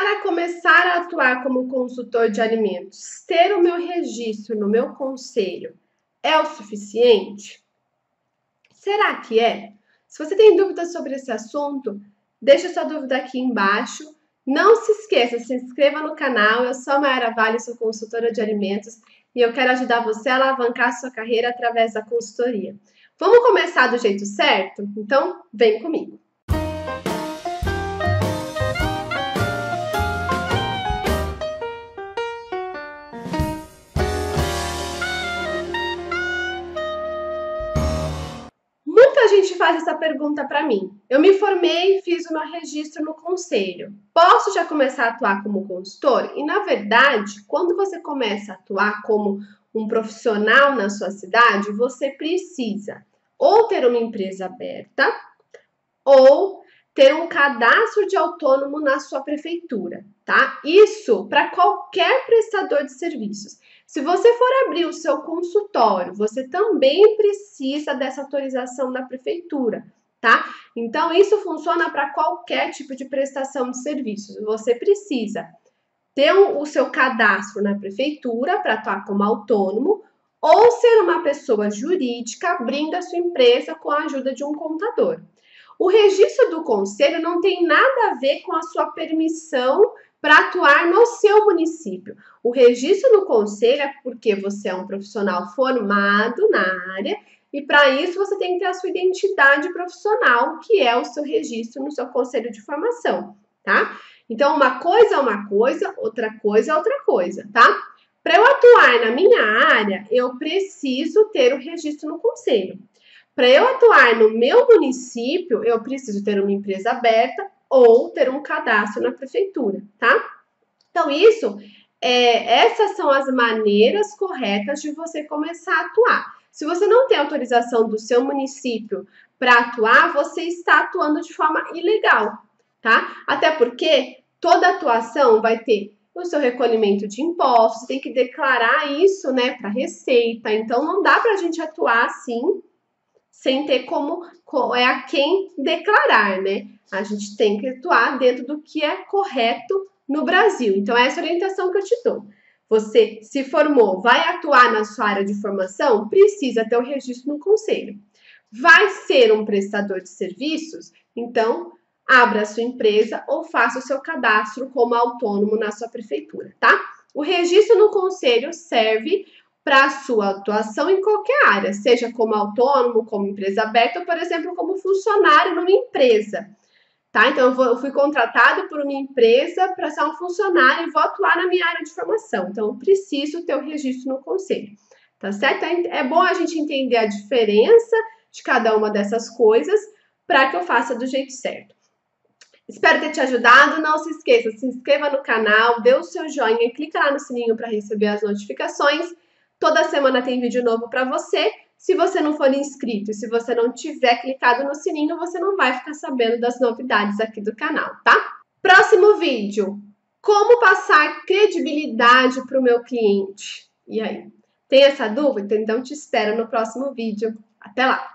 Para começar a atuar como consultor de alimentos, ter o meu registro no meu conselho é o suficiente? Será que é? Se você tem dúvidas sobre esse assunto, deixa sua dúvida aqui embaixo. Não se esqueça, se inscreva no canal. Eu sou a Mayara Vale, sou consultora de alimentos e eu quero ajudar você a alavancar sua carreira através da consultoria. Vamos começar do jeito certo? Então, vem comigo. Muita gente faz essa pergunta para mim. Eu me formei e fiz o meu registro no conselho. Posso já começar a atuar como consultor? E na verdade, quando você começa a atuar como um profissional na sua cidade, você precisa ou ter uma empresa aberta ou ter um cadastro de autônomo na sua prefeitura, tá? Isso para qualquer prestador de serviços. Se você for abrir o seu consultório, você também precisa dessa autorização da prefeitura, tá? Então, isso funciona para qualquer tipo de prestação de serviços. Você precisa ter o seu cadastro na prefeitura para atuar como autônomo ou ser uma pessoa jurídica abrindo a sua empresa com a ajuda de um contador. O registro do conselho não tem nada a ver com a sua permissão para atuar no seu município. O registro no conselho é porque você é um profissional formado na área e para isso você tem que ter a sua identidade profissional, que é o seu registro no seu conselho de formação, tá? Então, uma coisa é uma coisa, outra coisa é outra coisa, tá? Para eu atuar na minha área, eu preciso ter o registro no conselho. Para eu atuar no meu município, eu preciso ter uma empresa aberta ou ter um cadastro na prefeitura, tá? Então, essas são as maneiras corretas de você começar a atuar. Se você não tem autorização do seu município para atuar, você está atuando de forma ilegal, tá? Até porque toda atuação vai ter o seu recolhimento de impostos, você tem que declarar isso, né, para a Receita. Então, não dá para a gente atuar assim sem ter como a quem declarar, né? A gente tem que atuar dentro do que é correto no Brasil. Então, essa é a orientação que eu te dou. Você se formou, vai atuar na sua área de formação, precisa ter o registro no conselho. Vai ser um prestador de serviços? Então, abra a sua empresa ou faça o seu cadastro como autônomo na sua prefeitura, tá? O registro no conselho serve para a sua atuação em qualquer área, seja como autônomo, como empresa aberta, ou, por exemplo, como funcionário numa empresa, tá? Então, eu fui contratado por uma empresa para ser um funcionário e vou atuar na minha área de formação. Então, eu preciso ter o registro no conselho, tá certo? É bom a gente entender a diferença de cada uma dessas coisas para que eu faça do jeito certo. Espero ter te ajudado. Não se esqueça, se inscreva no canal, dê o seu joinha, clica lá no sininho para receber as notificações. Toda semana tem vídeo novo para você. Se você não for inscrito e se você não tiver clicado no sininho, você não vai ficar sabendo das novidades aqui do canal, tá? Próximo vídeo. Como passar credibilidade para o meu cliente? E aí? Tem essa dúvida? Então te espero no próximo vídeo. Até lá!